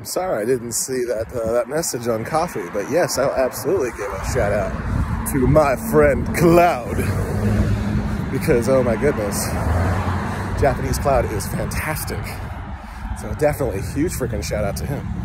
I'm sorry I didn't see that that message on coffee, but yes, I'll absolutely give a shout out to my friend Cloud, because oh my goodness, Japanese Cloud is fantastic. So definitely huge freaking shout out to him.